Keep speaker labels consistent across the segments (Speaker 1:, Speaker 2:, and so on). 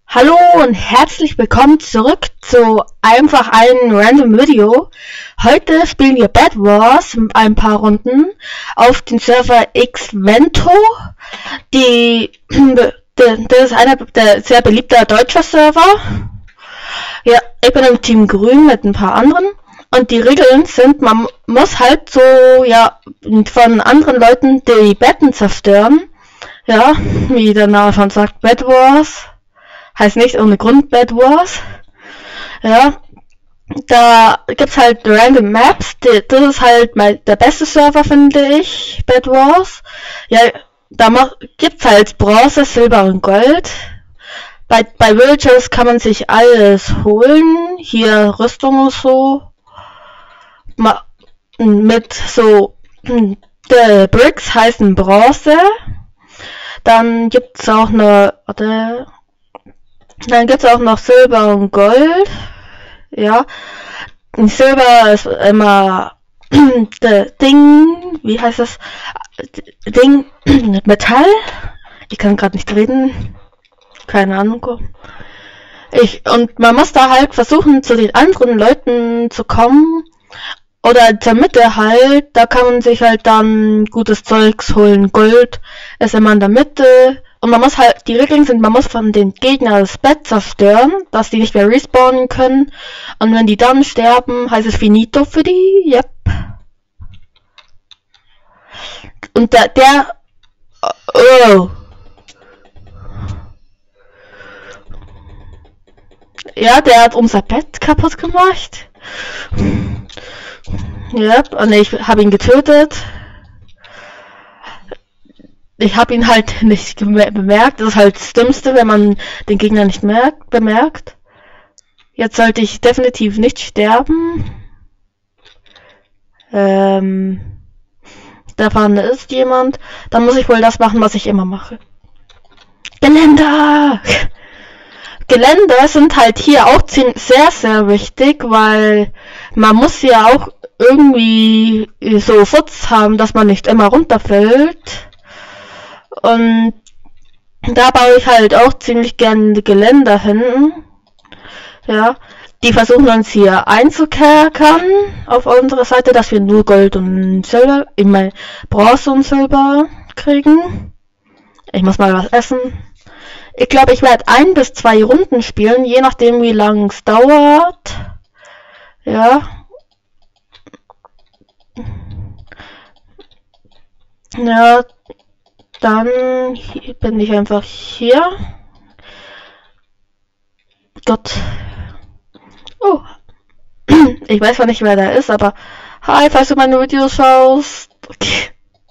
Speaker 1: Hallo und herzlich willkommen zurück zu einfach ein random Video. Heute spielen wir Bed Wars mit ein paar Runden auf den Server Xvento. Das ist einer der sehr beliebter deutscher Server. Ja, ich bin im Team Grün mit ein paar anderen. Und die Regeln sind, man muss halt so, ja, von anderen Leuten die Betten zerstören. Ja, wie der Name schon sagt, Bed Wars. Heißt nicht ohne Grund Bed Wars. Ja, da gibt's halt random Maps. Das ist halt der beste Server, finde ich, Bed Wars. Ja, da gibt's halt Bronze, Silber und Gold. Bei Villages kann man sich alles holen. Hier Rüstung und so. Mit so, the Bricks heißen Bronze. Dann gibt's auch noch Silber und Gold. Ja. Und Silber ist immer Ding, wie heißt das? Ding mit Metall. Ich kann gerade nicht reden. Keine Ahnung. Und man muss da halt versuchen, zu den anderen Leuten zu kommen. Oder zur Mitte halt. Da kann man sich halt dann gutes Zeugs holen. Gold ist immer in der Mitte. Und man muss halt, die Regeln sind, man muss von den Gegnern das Bett zerstören, dass die nicht mehr respawnen können. Und wenn die dann sterben, heißt es Finito für die. Yep. Und oh. Ja, der hat unser Bett kaputt gemacht. Yep. Und ich habe ihn getötet. Ich habe ihn halt nicht bemerkt. Das ist halt das Dümmste, wenn man den Gegner nicht bemerkt. Jetzt sollte ich definitiv nicht sterben. Da vorne ist jemand. Dann muss ich wohl das machen, was ich immer mache. Geländer! Geländer sind halt hier auch sehr, sehr wichtig, weil man muss ja auch irgendwie so Schutz haben, dass man nicht immer runterfällt. Und da baue ich halt auch ziemlich gerne Geländer hin. Ja, die versuchen uns hier einzukerkern auf unsere Seite, dass wir nur Gold und Silber, ich meine Bronze und Silber kriegen. Ich muss mal was essen. Ich glaube, ich werde 1 bis 2 Runden spielen, je nachdem wie lange es dauert. Ja. Ja. Dann bin ich einfach hier. Gott. Oh. Ich weiß zwar nicht, wer da ist, aber hi, falls du meine Videos schaust. Okay.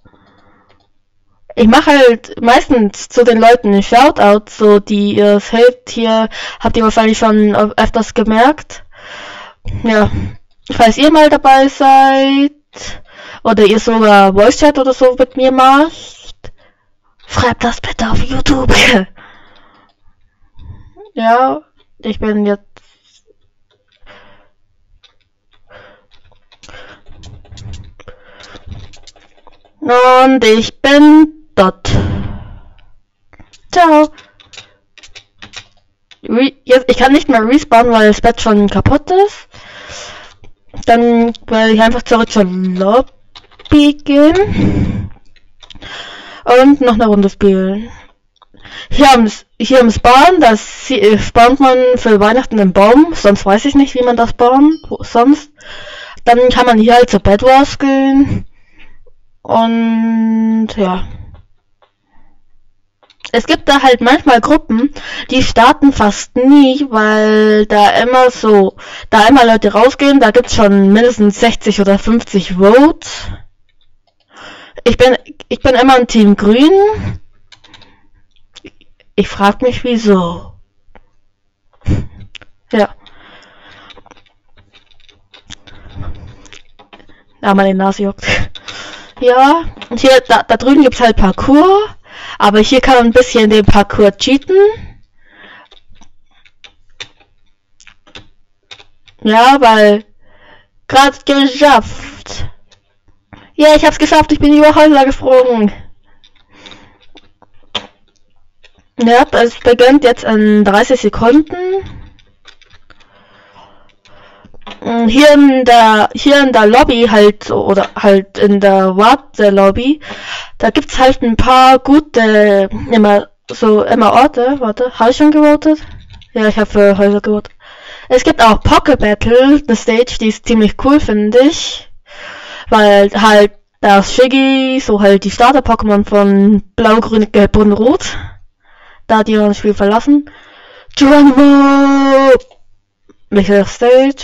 Speaker 1: Ich mache halt meistens zu den Leuten einen Shoutout, so die ihr es hilft. Hier habt ihr wahrscheinlich schon öfters gemerkt. Ja. Falls ihr mal dabei seid oder ihr sogar Voice Chat oder so mit mir macht, schreibt das bitte auf YouTube. Ja, ich bin jetzt... Und ich bin dort. Ciao. Ich kann nicht mehr respawnen, weil das Bett schon kaputt ist. Dann werde ich einfach zurück zur Lobby gehen. Und noch eine Runde spielen. Hier im Spawn, spawnt man für Weihnachten einen Baum. Sonst weiß ich nicht, wie man das spawnt. Sonst. Dann kann man hier halt zur Bed Wars gehen. Und ja. Es gibt da halt manchmal Gruppen, die starten fast nie, weil da immer Leute rausgehen. Da gibt's schon mindestens 60 oder 50 Votes. Ich bin immer im Team Grün. Ich frag mich wieso. Ja. Ja, meine Nase juckt. Ja, und hier, da drüben gibt's halt Parkour. Aber hier kann man ein bisschen den Parkour cheaten. Ja, weil gerade geschafft. Ja, ich hab's geschafft, ich bin über Häuser geflogen. Ja, es beginnt jetzt in 30 Sekunden. Hier in der Lobby halt so, oder halt in der Warte-Lobby, da gibt's halt ein paar gute, immer Orte. Warte, habe ich schon gewotet? Ja, ich habe für Häuser gewotet. Es gibt auch Poké Battle, eine Stage, die ist ziemlich cool, finde ich. Weil halt das Shiggy, so halt die Starter-Pokémon von Blau, Grün, Gelb und Rot, da die das Spiel verlassen. Geronimo! Welche Stage?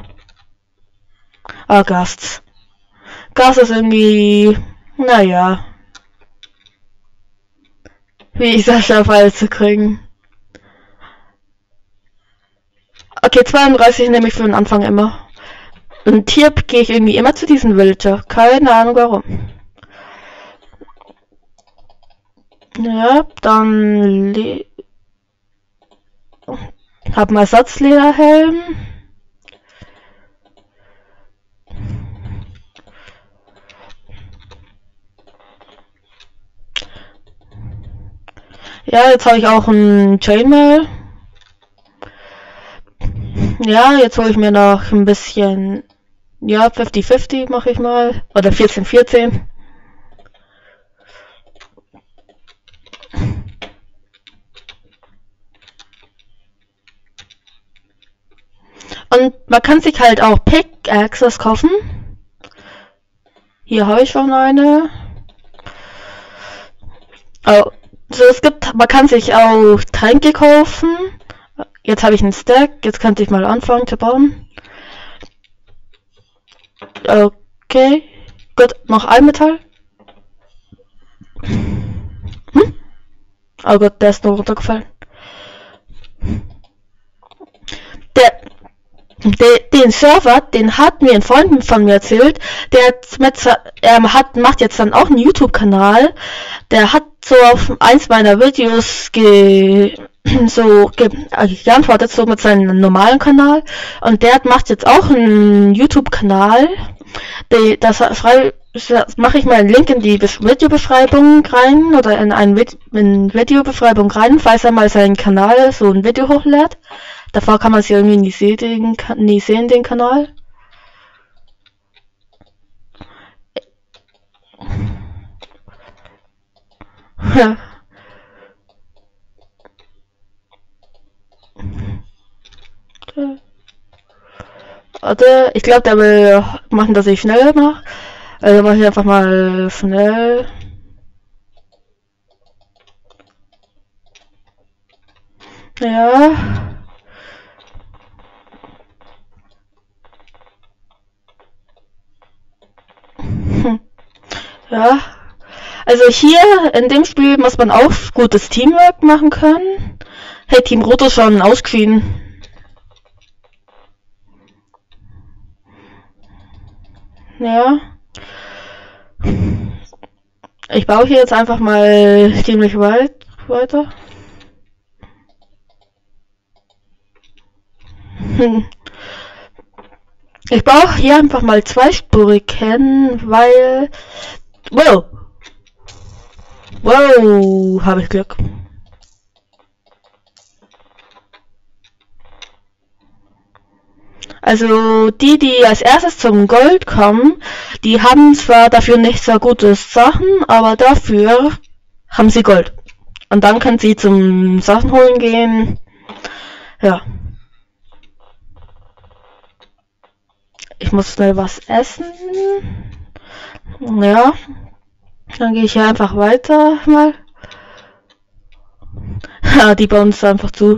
Speaker 1: Ah, Gast. Gast ist irgendwie, naja, wie ich Sascha Fall zu kriegen. Okay, 32 nehme ich für den Anfang immer. Und hier gehe ich irgendwie immer zu diesem Villager. Keine Ahnung warum. Ja, dann hab einen Ersatzlederhelm. Ja, jetzt habe ich auch ein Chainmail. Ja, jetzt hole ich mir noch ein bisschen, ja, 50-50 mache ich mal. Oder 14-14. Und man kann sich halt auch Pickaxes kaufen. Hier habe ich schon eine. Oh, so, man kann sich auch Tränke kaufen. Jetzt habe ich einen Stack, jetzt könnte ich mal anfangen zu bauen. Okay, gut, noch ein Metall. Oh Gott, der ist nur runtergefallen. Den Server, den hat mir ein Freund von mir erzählt, macht jetzt dann auch einen YouTube-Kanal. Der hat so auf eins meiner Videos geantwortet, so mit seinem normalen Kanal. Und der macht jetzt auch einen YouTube-Kanal. Das mache ich mal einen Link in die Videobeschreibung rein, oder in Videobeschreibung rein, falls er mal seinen Kanal so ein Video hochlädt. Davor kann man es irgendwie nie sehen, den Kanal. Ja. Warte, ich glaube, der will machen, dass ich schneller mache. Also mache ich einfach mal schnell. Ja. Ja. Also hier in dem Spiel muss man auch gutes Teamwork machen können. Hey, Team Rot ist schon ausgeschieden. Ja. Ich baue hier jetzt einfach mal ziemlich weit weiter. Ich baue hier einfach mal zweispurig hin, weil... Wow! Wow, habe ich Glück. Also die als erstes zum Gold kommen, die haben zwar dafür nicht so gute Sachen, aber dafür haben sie Gold. Und dann können sie zum Sachen holen gehen. Ja. Ich muss schnell was essen. Ja. Dann gehe ich hier einfach weiter mal. Ja, die bauen uns einfach zu.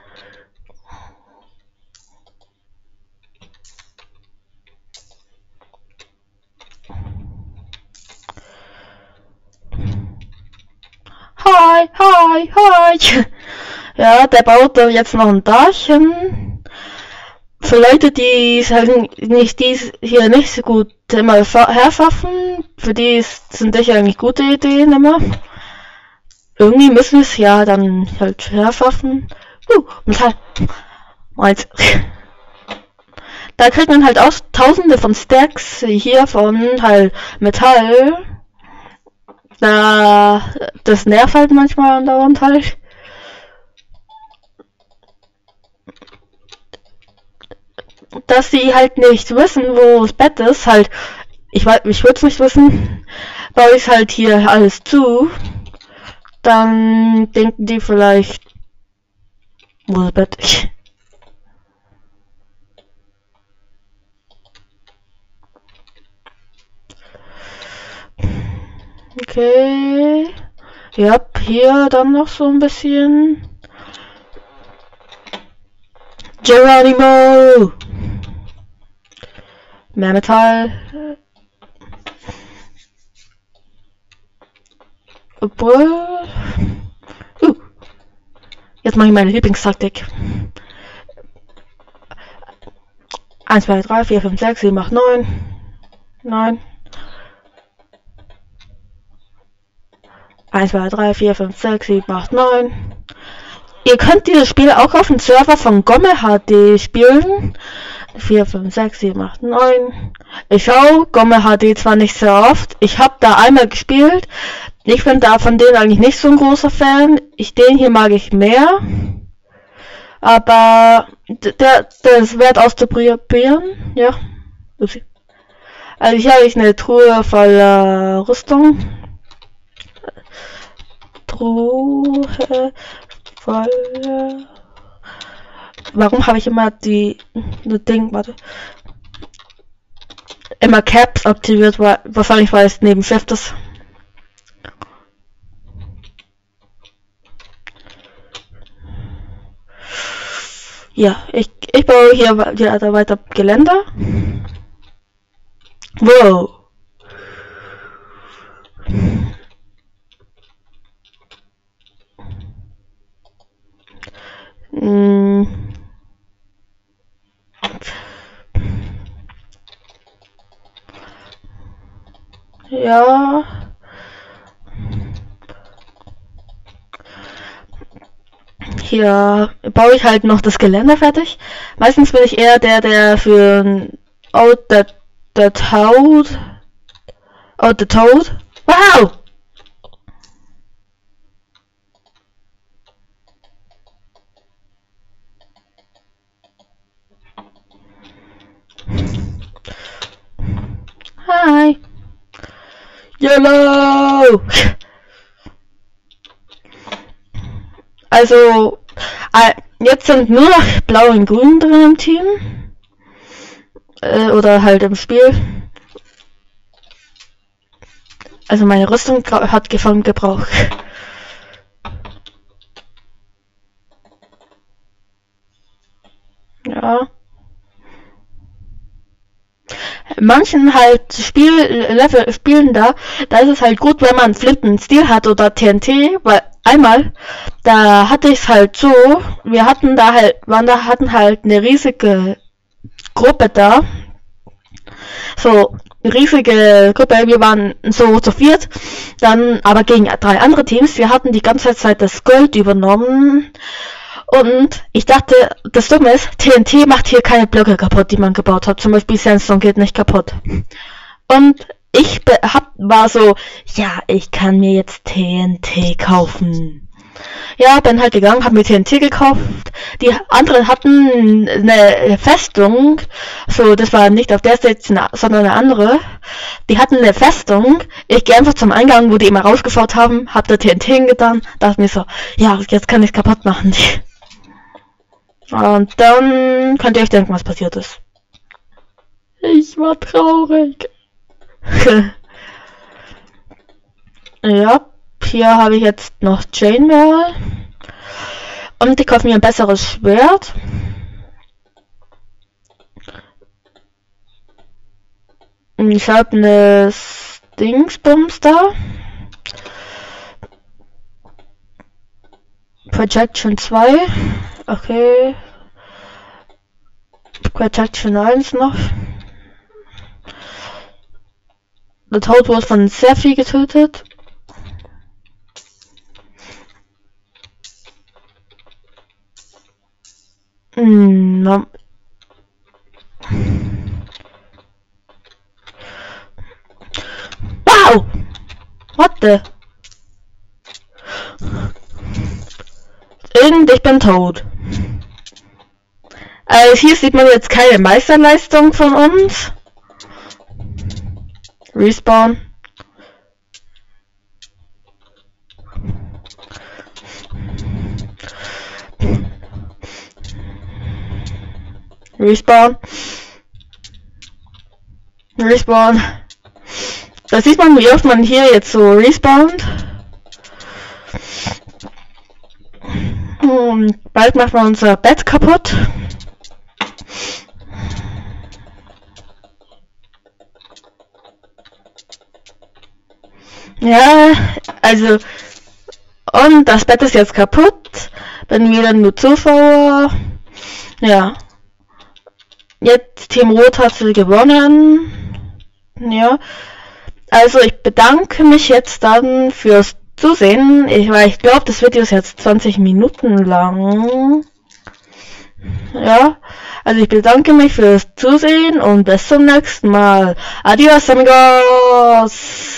Speaker 1: Hi, hi, hi. Ja, der baut da jetzt noch ein Dachchen. Für Leute, die hier nicht so gut immer herschaffen, für die sind das eigentlich gute Ideen immer. Irgendwie müssen wir es ja dann halt herschaffen. Metall. Meins. Da kriegt man halt auch tausende von Stacks hier von halt Metall. Das nervt halt manchmal andauernd halt. dass sie halt nicht wissen, wo das Bett ist, halt, ich würde es nicht wissen, baue ich halt hier alles zu, dann denken die vielleicht, wo ist das Bett? Okay. Ja, hier dann noch so ein bisschen. Geronimo! Mehr Metall. Obwohl. Jetzt mache ich meine Lieblingstaktik. 1, 2, 3, 4, 5, 6, 7, 8, 9. 9. 1, 2, 3, 4, 5, 6, 7, 8, 9. Ihr könnt dieses Spiel auch auf dem Server von Gomme HD spielen. 4, 5, 6, 7, 8, 9. Ich schaue Gomme HD zwar nicht sehr oft. Ich habe da einmal gespielt. Ich bin da von denen eigentlich nicht so ein großer Fan. Den hier mag ich mehr. Aber das wert auszuprobieren. Ja. Also hier habe ich eine Truhe voller Rüstung. Truhe voller... Warum habe ich immer warte. Immer Caps aktiviert, wahrscheinlich weil es neben Shift ist. Ja, ich baue hier weiter Geländer. Wow. Ja. Hier baue ich halt noch das Geländer fertig. Meistens bin ich eher der für the Toad. Wow! Hi! YOLO! Also, jetzt sind nur noch Blau und Grün drin im Team. Oder halt im Spiel. Also meine Rüstung hat gefunden Gebrauch. Ja. Manchen halt spielen da ist es halt gut, wenn man Flinten-Stil hat oder TNT, weil einmal, da hatte ich es halt so, wir hatten hatten halt eine riesige Gruppe da, so eine riesige Gruppe, wir waren so zu viert, dann aber gegen 3 andere Teams, wir hatten die ganze Zeit das Gold übernommen. Und ich dachte, das Dumme ist, TNT macht hier keine Blöcke kaputt, die man gebaut hat. Zum Beispiel Sandstone geht nicht kaputt. Und ich war so, ja, ich kann mir jetzt TNT kaufen. Ja, bin halt gegangen, hab mir TNT gekauft. Die anderen hatten eine Festung. So, das war nicht auf der Station, sondern eine andere. Die hatten eine Festung. Ich gehe einfach zum Eingang, wo die immer rausgeschaut haben, hab da TNT hingetan, dachte mir so, ja, jetzt kann ich kaputt machen. Und dann könnt ihr euch denken, was passiert ist. Ich war traurig. Ja, hier habe ich jetzt noch Chainmail. Und ich kaufe mir ein besseres Schwert. Ich habe eine Dingsbums da. Projection 2. Okay. Projection 1 noch. Der Toad wurde von sehr viel getötet. No. Wow! What the? Und ich bin tot. Hier sieht man jetzt keine Meisterleistung von uns. Respawn. Respawn. Respawn. Da sieht man, wie oft man hier jetzt so respawnt. Und bald macht man unser Bett kaputt. Ja, also, und das Bett ist jetzt kaputt. Bin wieder nur Zuschauer. Ja. Jetzt Team Rot hat gewonnen. Ja. Also ich bedanke mich jetzt dann fürs Zusehen. Ich glaube, das Video ist jetzt 20 Minuten lang. Ja. Also ich bedanke mich fürs Zusehen und bis zum nächsten Mal. Adios, amigos!